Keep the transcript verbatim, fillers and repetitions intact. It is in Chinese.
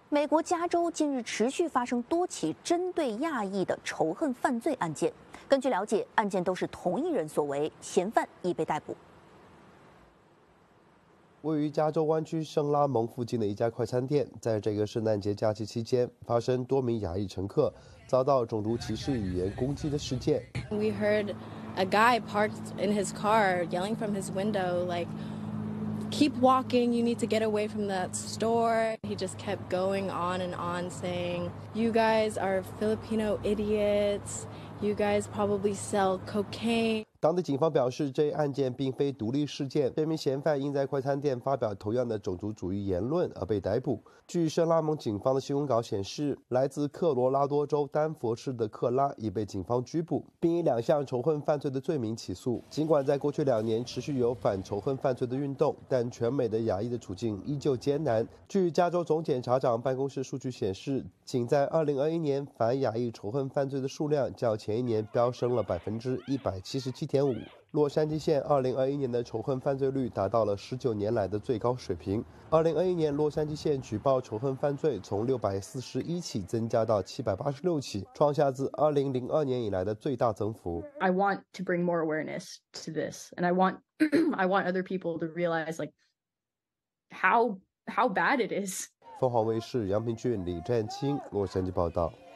美国加州近日持续发生多起针对亚裔的仇恨犯罪案件。根据了解，案件都是同一人所为，嫌犯已被逮捕。 位于加州湾区圣拉蒙附近的一家快餐店，在这个圣诞节假期期间，发生多名亚裔乘客遭到种族歧视语言攻击的事件。 We heard a guy parked in his car yelling from his window, like, "Keep walking, you need to get away from that store." He just kept going on and on saying, "You guys are Filipino idiots. You guys probably sell cocaine." 当地警方表示，这一案件并非独立事件，这名嫌犯因在快餐店发表同样的种族主义言论而被逮捕。据圣拉蒙警方的新闻稿显示，来自科罗拉多州丹佛市的克拉已被警方拘捕，并以两项仇恨犯罪的罪名起诉。尽管在过去两年持续有反仇恨犯罪的运动，但全美的亚裔的处境依旧艰难。据加州总检察长办公室数据显示，仅在二零二一年，反亚裔仇恨犯罪的数量较前一年飙升了百分之一百七十七点五。洛杉矶县二零二一年的仇恨犯罪率达到了十九年来的最高水平。二零二一年，洛杉矶县举报仇恨犯罪从六百四十一起增加到七百八十六起，创下自二零零二年以来的最大增幅。 I want to bring more awareness to this, and I want I want other people to realize like how how bad it is. 凤凰卫视杨平俊、李占清洛杉矶报道。